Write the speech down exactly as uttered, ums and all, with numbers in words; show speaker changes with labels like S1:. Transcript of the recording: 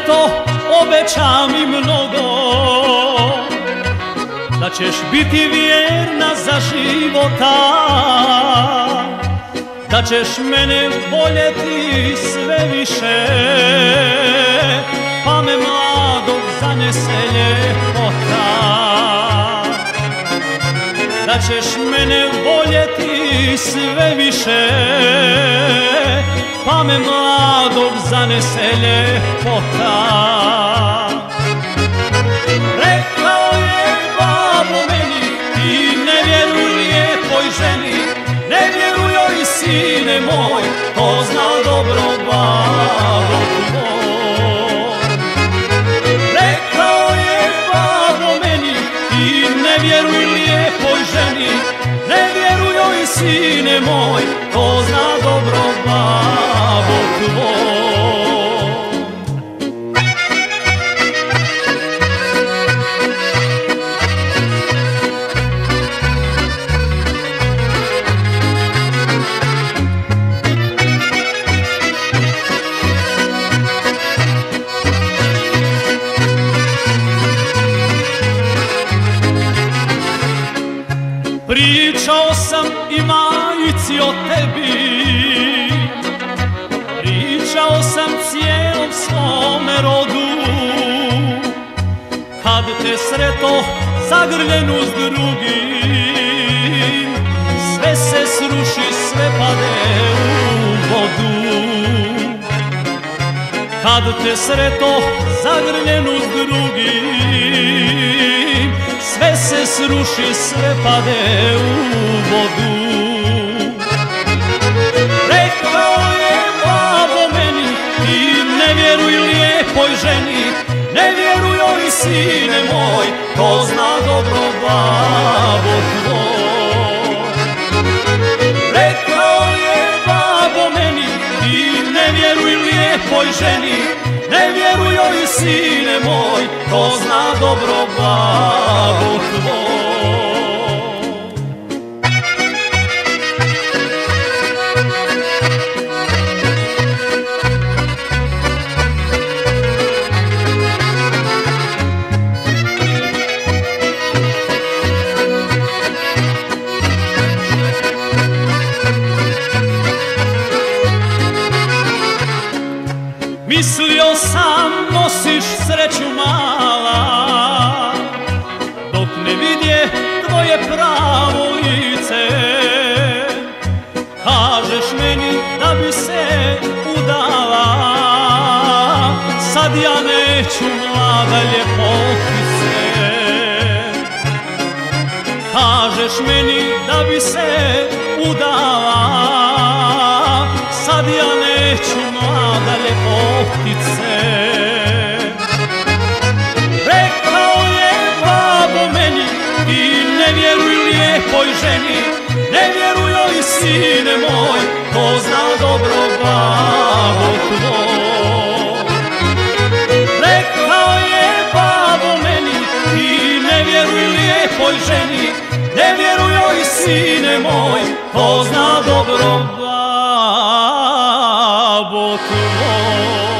S1: to obeća mi mnogo, da ćeš biti vjerna za života, da ćeš mene voljeti sve više, pa me mladog zanese ljepota. Da ćeš mene voljeti sve više, pa me mladog zanese ljepota. Rekao je babo meni, ti ne vjeruj lijepoj ženi, ne vjeruj joj sine moj, to zna dobro babo tvoj. Rekao je babo meni, ti ne vjeruj lijepoj ženi, ne vjeruj joj sine moj, to zna dobro babo tvoj. Pričao sam i majici o tebi, pričao sam cijelom svome rodu, kad te sreto zagrljenu s drugim, sve se sruši, sve pade u vodu. Kad te sreto zagrljenu s drugim, sve se sruši, sve pade u vodu. Rekao je babo meni, ti ne vjeruj lijepoj ženi, ne vjeruj joj sine moj, to zna dobro babo tvoj. Rekao je babo meni, ti ne vjeruj lijepoj ženi, ne vjeruj joj sine moj, to zna dobro babo tvoj. Mislio sam nosiš sreću mala, dok ne vidje tvoje pravo lice. Kažeš meni da bi se udala, sad ja neću mlada ljepotice. Kažeš meni da bi se udala, sad ja neću mlada ljepotice. Rekao je babo meni, ti ne vjeruj lijepoj ženi, ne vjeruj joj sine moj, to zna dobro babo tvoj. Rekao je babo meni, ti ne vjeruj lijepoj ženi, ne vjeruj joj sine moj, to zna dobro babo tvoj.